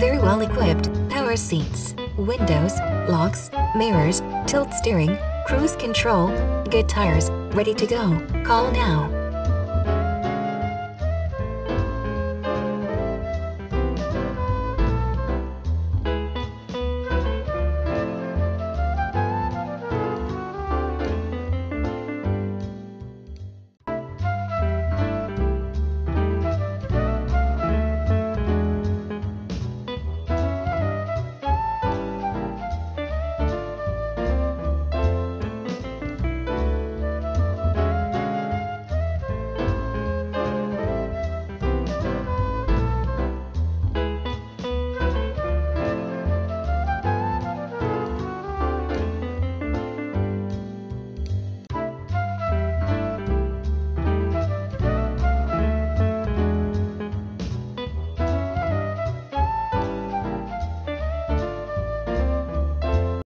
Very well equipped, power seats, windows, locks, mirrors, tilt steering, cruise control, good tires, ready to go. Call now.